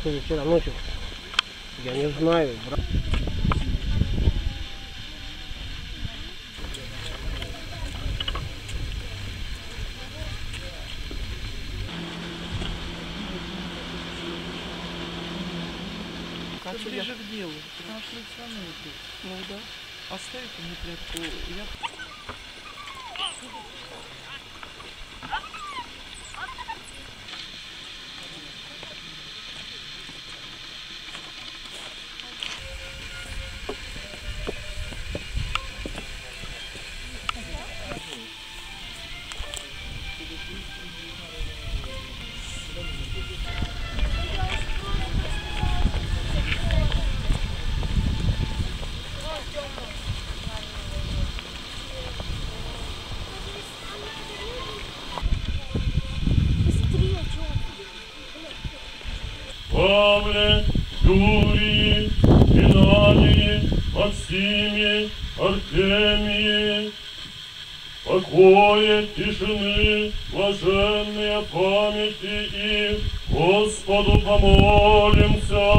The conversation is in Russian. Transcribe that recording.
Что вчера ночью? Я не знаю, брат. Это ближе к делу, потому что вы все равно не придете. Ну да. Оставите мне тряпку. Я... Павле, Юрии, Геннадии, Максиме, Артемии, покоя, тишины, блаженной памяти и Господу помолимся.